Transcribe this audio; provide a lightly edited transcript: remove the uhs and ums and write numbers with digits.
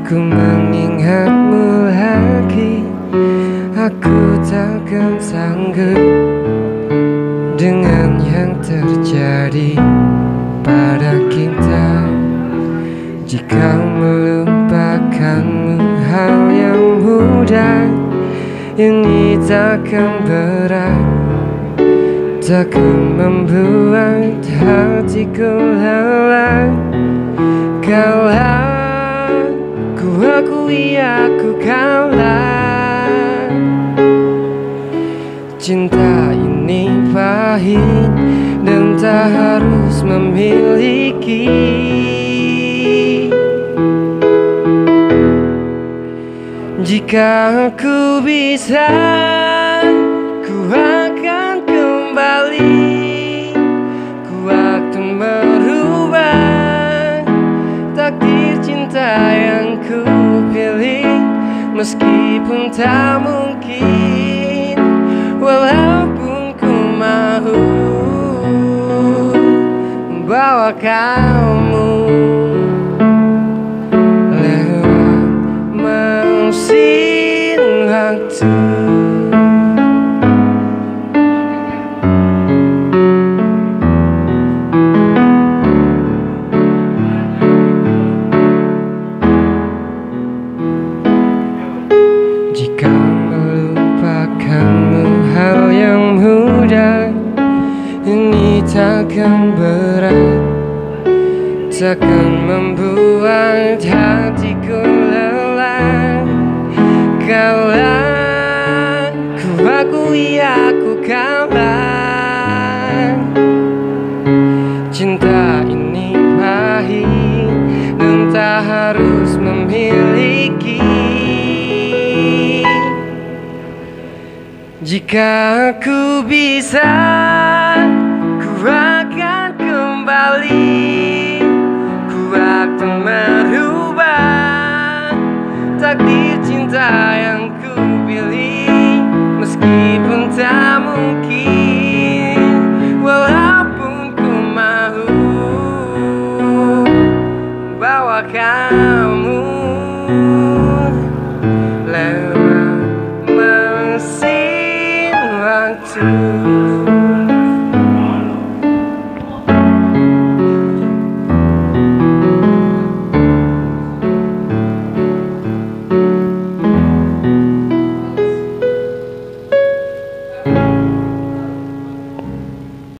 Ku mengingatmu lagi, aku takkan sanggup dengan yang terjadi pada kita. Jika melupakanmu hal yang mudah, ini takkan berat, takkan membuat hatiku lelah. Kalah, ku akui aku kalah. Cinta ini pahit dan tak harus memiliki. Jika aku bisa, ku akan kembali. Ku akan merubah takdir cinta yang ku pilih, meskipun tak mungkin, walaupun ku mahu membawa kamu lewat mesin waktu. Jika melupakanmu hal yang mudah, ini takkan berat, takkan membuat hatiku lelah. Kalah, ku akui aku kalah. Cinta ini pahit dan tak harus memiliki. Jika aku bisa,